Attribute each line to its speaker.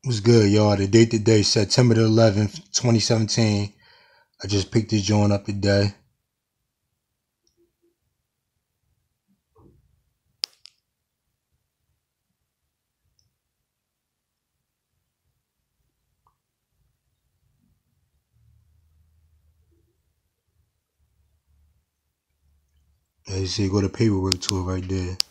Speaker 1: What's good, y'all? The date today, September the 11th, 2017. I just picked this joint up today. As you see, go to paperwork to it right there.